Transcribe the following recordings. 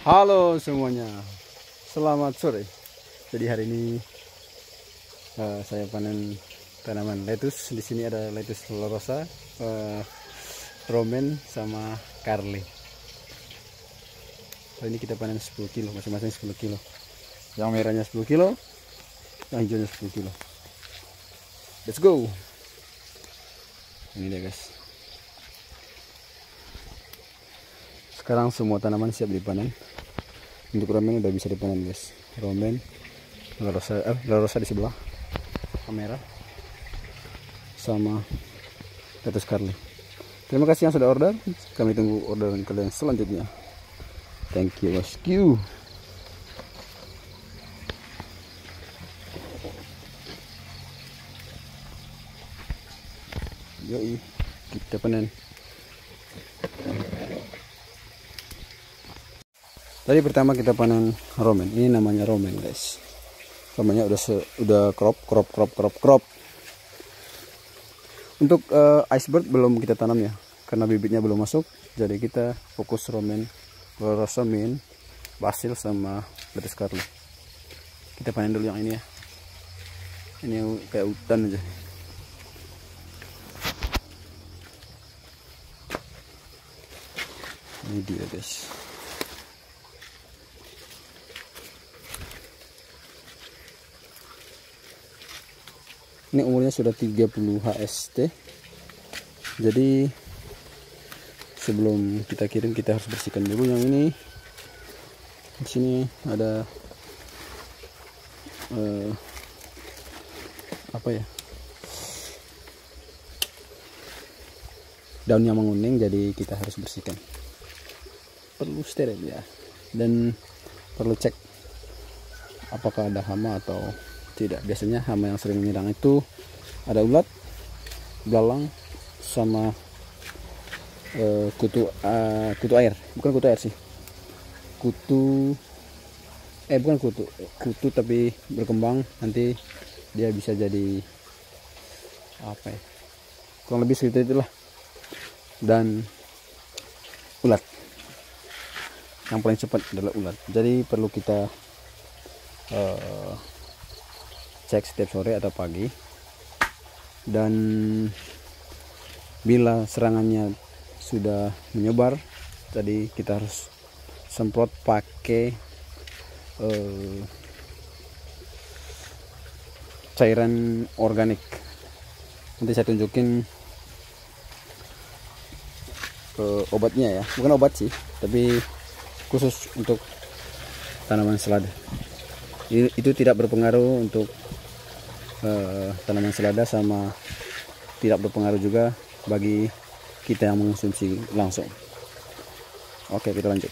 Halo semuanya, selamat sore. Jadi hari ini saya panen tanaman lettuce. Di sini ada lettuce rosa, romaine sama Carly. Hari ini kita panen 10 kilo, masing-masing 10 kilo. Yang merahnya 10 kilo, yang hijaunya 10 kilo. Let's go. Ini dia guys. Sekarang semua tanaman siap dipanen. Untuk romaine udah bisa dipanen guys. Romaine, rosa di sebelah kamera, sama lettuce Carly. Terima kasih yang sudah order. Kami tunggu orderan kalian selanjutnya. Thank you bosku. Yoi, kita panen. Tadi pertama kita panen romaine. Ini namanya romaine guys. Romaine udah crop. Untuk iceberg belum kita tanam ya, karena bibitnya belum masuk. Jadi kita fokus romaine, rosa, mint, basil sama lettuce Carly. Kita panen dulu yang ini ya. Ini kayak hutan aja. Ini dia guys. Ini umurnya sudah 30 HST. Jadi sebelum kita kirim kita harus bersihkan dulu yang ini. Di sini ada apa ya? Daun yang menguning, jadi kita harus bersihkan. Perlu steril ya. Dan perlu cek apakah ada hama atau tidak. Biasanya hama yang sering menyerang itu ada ulat, belalang, sama kutu air. Bukan kutu air sih, bukan kutu tapi berkembang, nanti dia bisa jadi apa ya, kurang lebih seperti itulah. Dan ulat, yang paling cepat adalah ulat. Jadi perlu kita cek setiap sore atau pagi. Dan bila serangannya sudah menyebar, tadi kita harus semprot pakai cairan organik. Nanti saya tunjukin obatnya ya, bukan obat sih, tapi khusus untuk tanaman selada. Itu tidak berpengaruh untuk tanaman selada, sama tidak berpengaruh juga bagi kita yang mengonsumsi langsung. Oke, kita lanjut.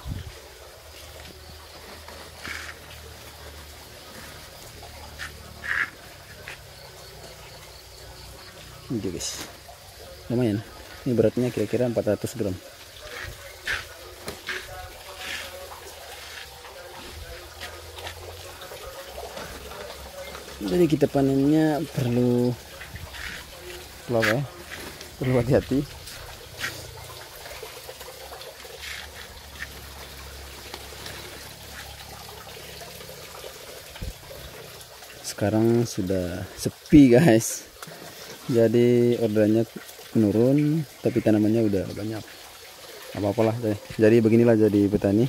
Ini guys, lumayan. Ini beratnya kira-kira 400 gram. Jadi kita panennya perlu apa ya? Perlu hati-hati. Sekarang sudah sepi guys. Jadi orderannya menurun, tapi tanamannya udah banyak. Apa-apalah deh. Jadi beginilah jadi petani.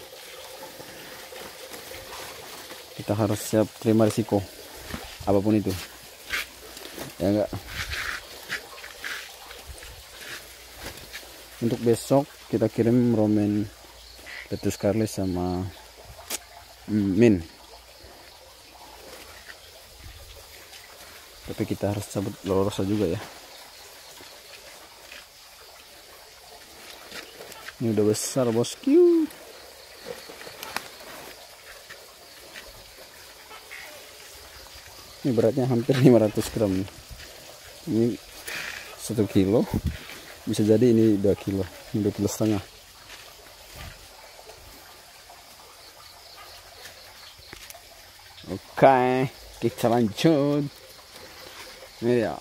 Kita harus siap terima risiko apapun itu, ya enggak. Untuk besok kita kirim romaine, lettuce Carly sama mint. Tapi kita harus cabut rosa juga ya. Ini udah besar bosku. Ini beratnya hampir 500 gram. Ini 1 kilo. Bisa jadi ini 2 kilo. Ini 2,5 kilo. Oke, kita lanjut. Ini ya.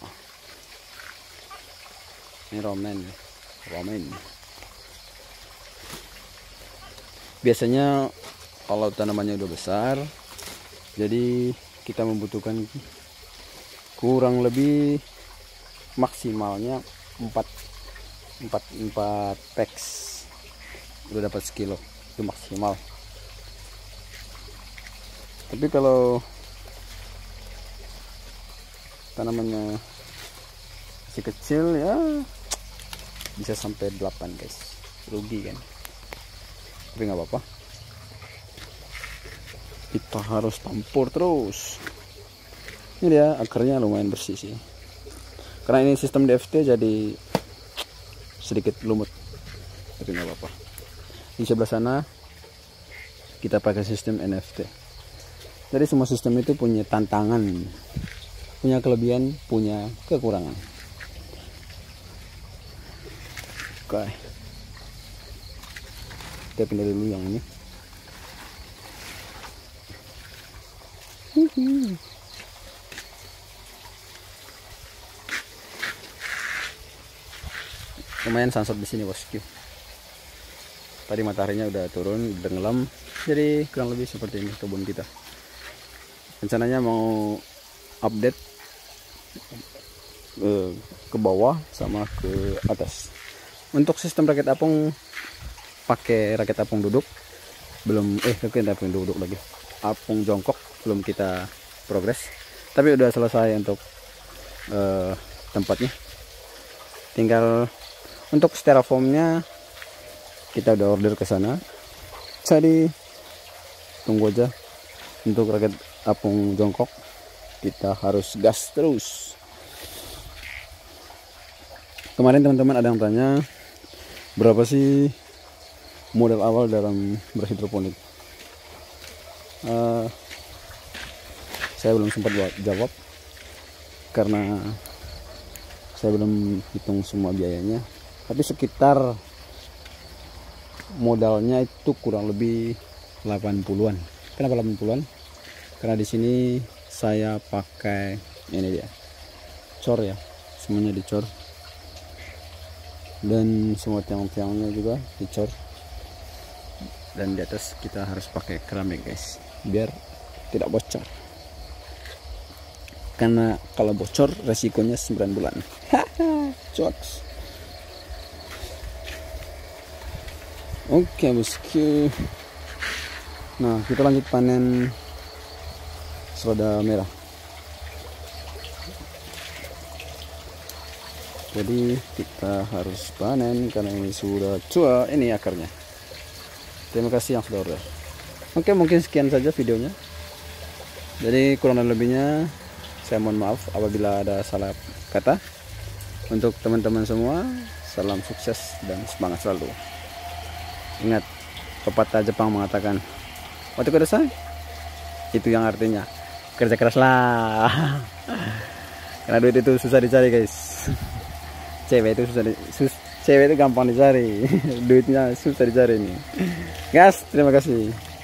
Ini romaine. biasanya kalau tanamannya udah besar, jadi kita membutuhkan kurang lebih maksimalnya 4 packs udah dapat sekilo, itu maksimal. Tapi kalau tanamannya masih kecil ya bisa sampai 8 guys, rugi kan, tapi nggak apa-apa, kita harus tampur terus. Ini dia akarnya lumayan bersih sih, karena ini sistem DFT jadi sedikit lumut, tapi nggak apa-apa. Di sebelah sana kita pakai sistem NFT. Jadi semua sistem itu punya tantangan, punya kelebihan, punya kekurangan. Oke, kita pindah dulu yang ini. Lumayan sunset di sini bosku. Tadi mataharinya udah turun, udah ngelam, jadi kurang lebih seperti ini kebun kita. Rencananya mau update ke bawah sama ke atas. Untuk sistem rakit apung, pakai rakit apung duduk, belum rakit apung duduk lagi, apung jongkok belum kita progres, tapi udah selesai untuk tempatnya. Tinggal untuk styrofoamnya kita udah order ke sana, jadi tunggu aja. Untuk rakit apung jongkok kita harus gas terus. Kemarin teman-teman ada yang tanya berapa sih modal awal dalam berhidroponik. Saya belum sempat jawab karena saya belum hitung semua biayanya, tapi sekitar modalnya itu kurang lebih 80-an. Kenapa 80-an? Karena di sini saya pakai ini dia, cor ya, semuanya dicor, dan semua tiang-tiangnya juga dicor, dan di atas kita harus pakai keramik guys, biar tidak bocor, karena kalau bocor resikonya 9 bulan. Jokes. Oke bosku, nah kita lanjut panen selada merah. Jadi kita harus panen karena ini sudah tua ini akarnya. Terima kasih yang sudah order. Oke, mungkin sekian saja videonya. Jadi kurang dan lebihnya saya mohon maaf apabila ada salah kata. Untuk teman-teman semua, salam sukses dan semangat selalu. Ingat, pepatah Jepang mengatakan "Wataku kudasai", itu yang artinya kerja keras lah. Karena duit itu susah dicari guys. Cewek itu gampang dicari, duitnya susah dicari nih. Guys, terima kasih.